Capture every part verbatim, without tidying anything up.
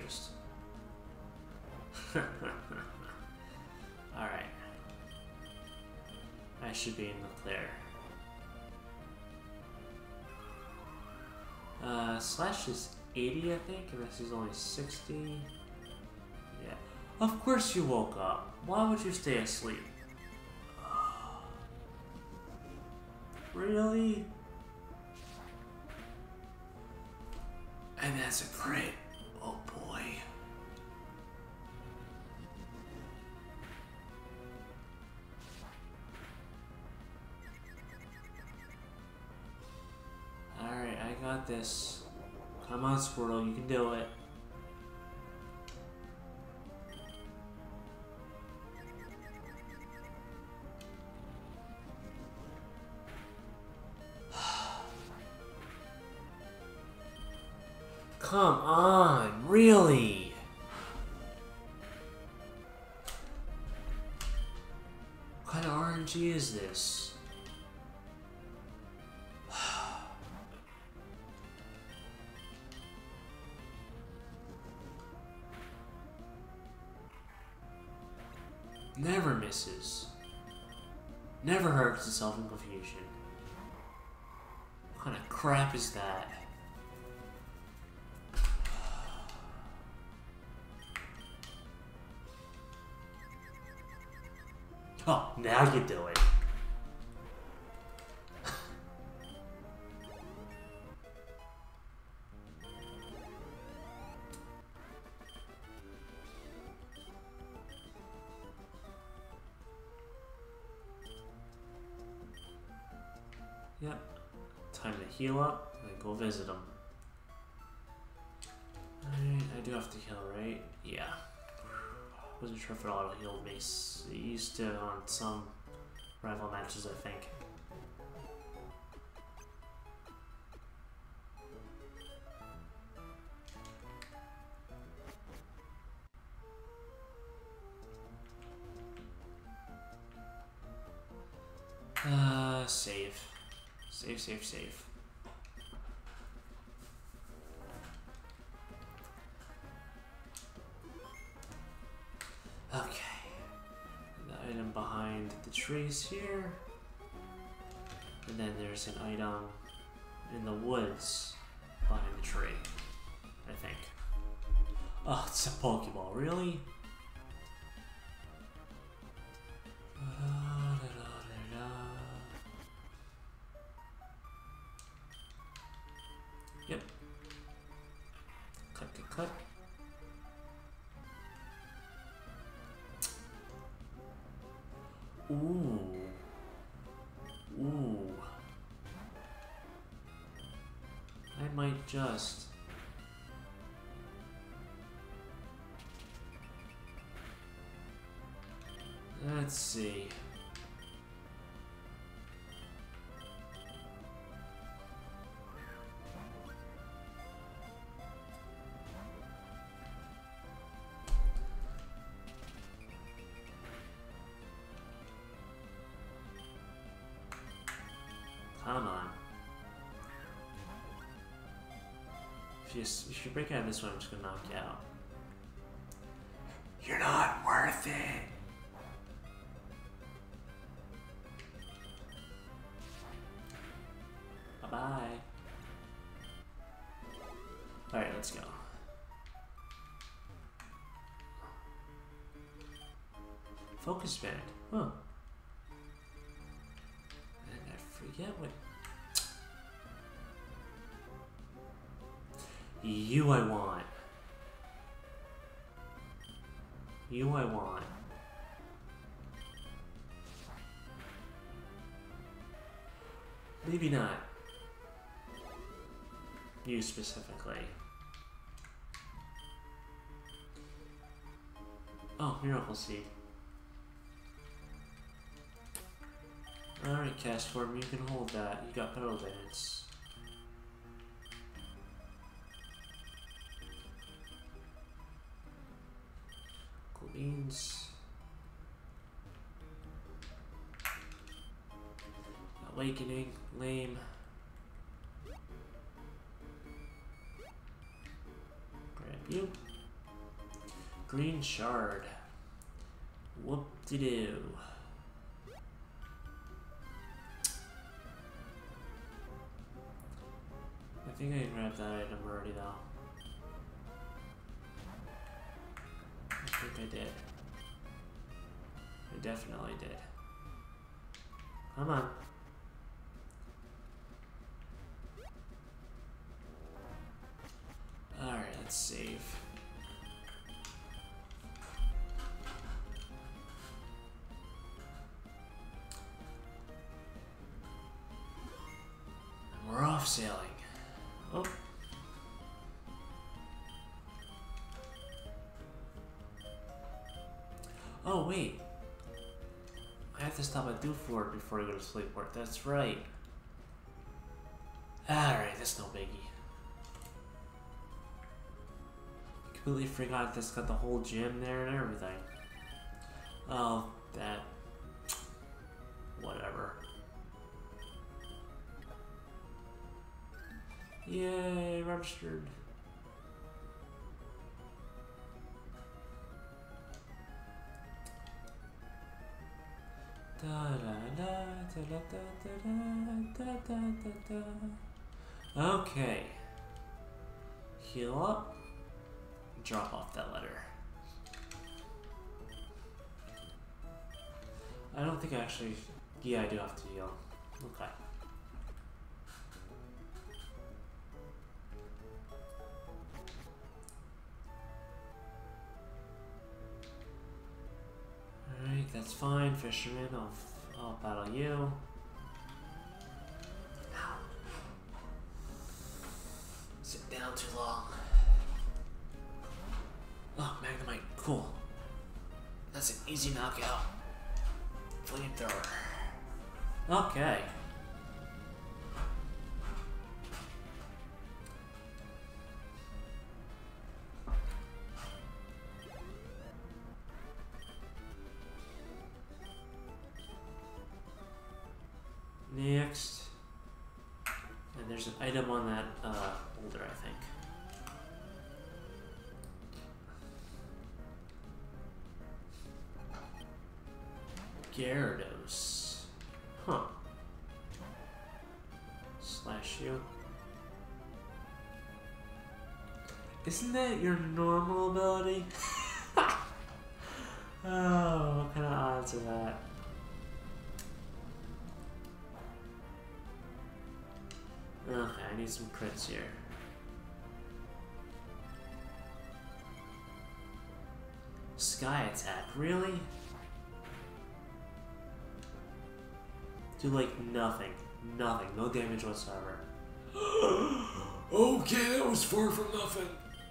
confused. Alright. I should be in the clear. Uh, Slash is eighty, I think, and this is only sixty. Yeah. Of course you woke up. Why would you stay asleep? Really? And that's a crit. Oh boy. Alright, I got this. Come on, Squirtle, you can do it. Come on, really? What kind of R N G is this? Never misses. Never hurts itself in confusion. What kind of crap is that? Oh, now you do it. Yep. Time to heal up and go visit him. Alright, I do have to heal, right? Yeah. Wasn't sure if it auto healed me. It used to on some rival matches, I think. Uh, save. Save, save, save. Okay. The item behind the trees here. And then there's an item in the woods behind the tree, I think. Oh, it's a Pokeball, really? Yep. Cut, cut, cut. Ooh. Ooh. I might just... Let's see. Come on. If you, if you break out of this one, I'm just gonna knock you out. You're not worth it! Bye-bye. Alright, let's go. Focus band. Huh. And I forget what... You I want. You I want. Maybe not. You specifically. Oh, Miracle Seed. Alright, Cast Form, you can hold that. You got Petal Dance. Cool beans. Awakening, lame. Grab you. Green shard. Whoop-de-doo. I think I grabbed that item already though. I think I did. I definitely did. Come on. Alright, let's save. And we're off sailing. Oh. Oh, wait. I have to stop at Dewford before I go to Sleeport. That's right. Alright, that's no biggie. Completely forgot that's got the whole gym there and everything. Oh, that. Whatever. Yay, registered. Da da da da da da da da da da. Okay. Heal up. Drop off that letter. I don't think I actually. Yeah, I do have to heal. Okay. Alright, that's fine, fisherman. I'll, I'll battle you. Ow. Sit down too long. Oh, Magnemite, cool. That's an easy knockout. Flamethrower. Okay. Next. And there's an item on that uh, boulder, I think. Gyarados. Huh. Slash you. Isn't that your normal ability? Oh, what kind of odds are that? Okay, I need some crits here. Sky attack, really? Do like nothing. Nothing. No damage whatsoever. Okay, that was far from nothing.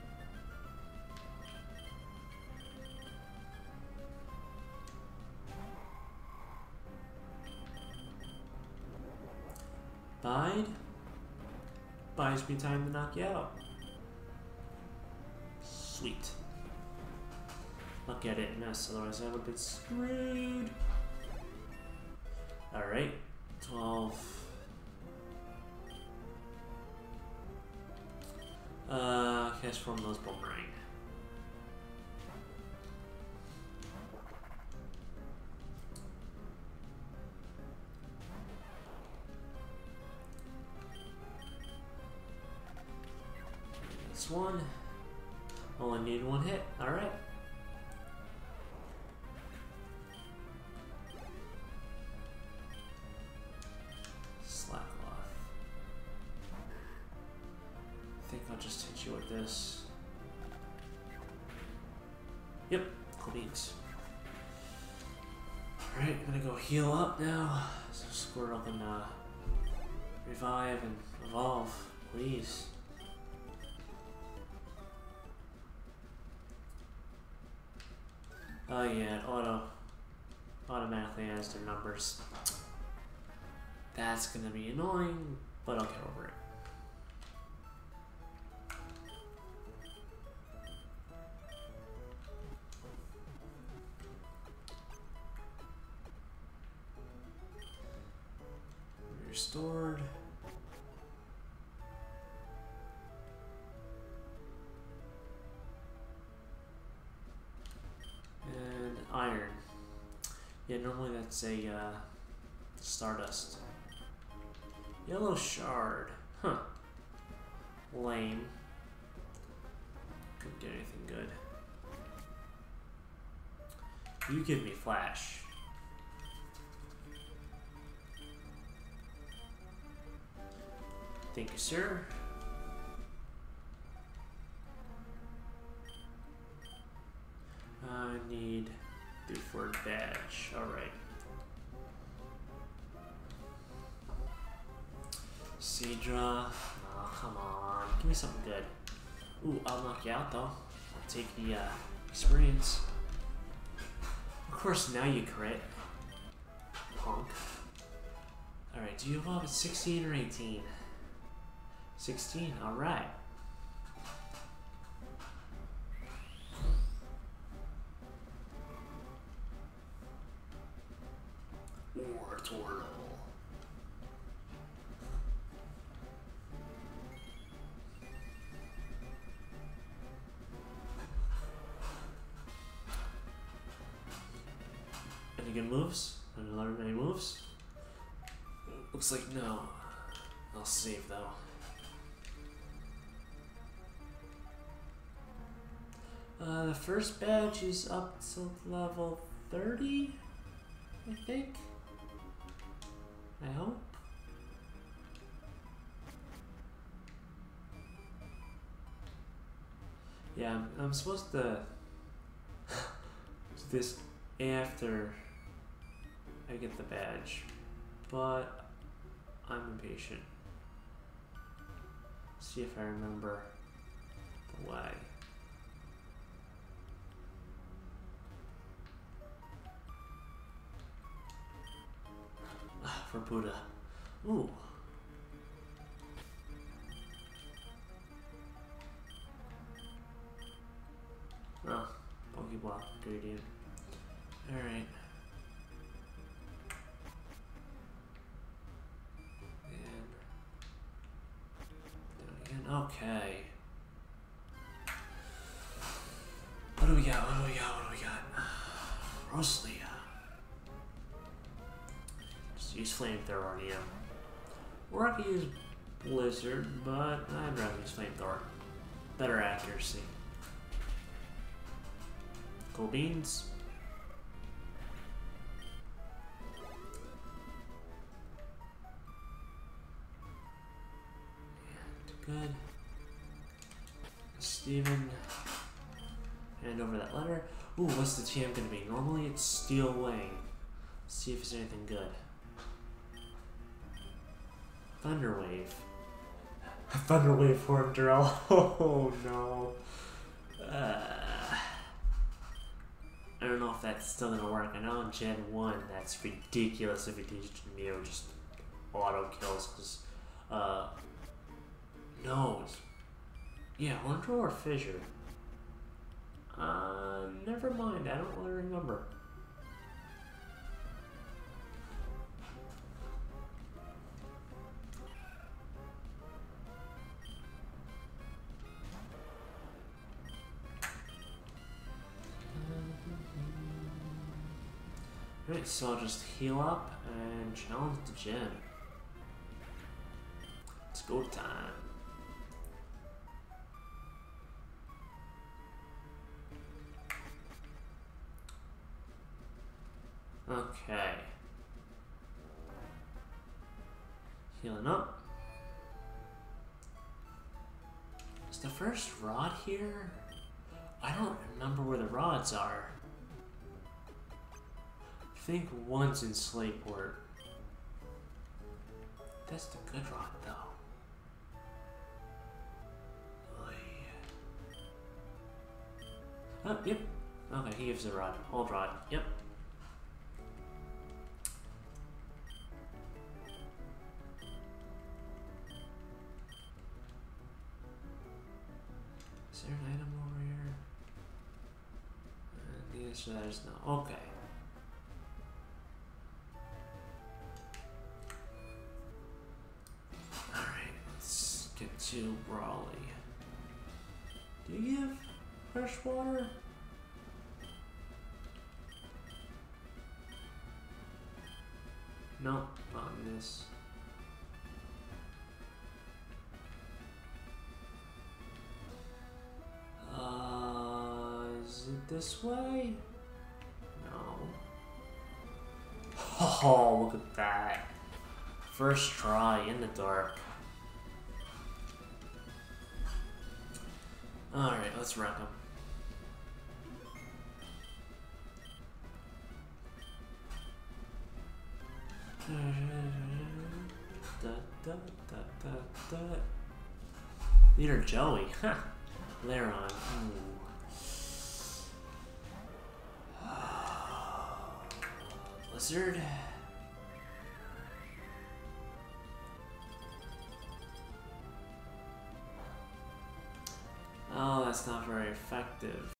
Bide? Buys me time to knock you out. Sweet. Lucky I didn't miss, otherwise I would have been screwed. Alright. twelve. Uh, cast from those boomerang. This one. Only need one hit. Alright. Slack off. I think I'll just hit you with this. Yep, cool beans. Alright, I'm gonna go heal up now. So Squirtle can uh, revive and evolve, please. Oh yeah, it auto automatically adds their numbers. That's gonna be annoying, but I'll get over it. Restored. iron. Yeah, normally that's a uh, stardust. Yellow shard. Huh. Lame. Couldn't get anything good. You give me flash. Thank you, sir. I need the Ford badge. Alright. Seadra. Oh, come on. Give me something good. Ooh, I'll knock you out though. I'll take the uh, experience. Of course, now you crit. Punk. Alright, do you evolve at sixteen or eighteen? sixteen, alright. War turtle. Any good moves? Any learn any moves? Looks like no. I'll save though. Uh, the first badge is up to level thirty, I think. I hope. Yeah, I'm, I'm supposed to do this after I get the badge, but I'm impatient. See if I remember the way. For Buddha. Ooh. Oh, Pokeblock gradient. Alright. And down again. Okay. What do we got? What do we got? What do we got? Rosalia. Use flamethrower on you. Or I could use blizzard, but I'd rather use flamethrower. Better accuracy. Cool beans. And good. Steven. Hand over that letter. Ooh, what's the T M gonna be? Normally it's Steel Wing. Let's see if it's anything good. Thunderwave. Thunderwave form drill. Oh no. Uh, I don't know if that's still gonna work. I know in Gen one that's ridiculous if you teach Mew just auto kills because uh no it's, yeah, horn drill or fissure. Uh never mind, I don't really remember. Alright, so I'll just heal up and challenge the gym. It's go time. Okay. Healing up. Is the first rod here? I don't remember where the rods are. I think one's in Slateport. That's the good rod, though. Oh, yeah. Oh, yep. Okay, he gives the rod. Old rod. Yep. Is there an item over here? Uh, the answer to that is no. Okay. To Brawley. Do you give fresh water? Nope, not in this. Uh, is it this way? No. Oh, look at that. First try in the dark. Alright, let's wreck him. Da, da, da, da, da. Leader Joey. Huh. Later on. Ooh. Blizzard. Oh, that's not very effective.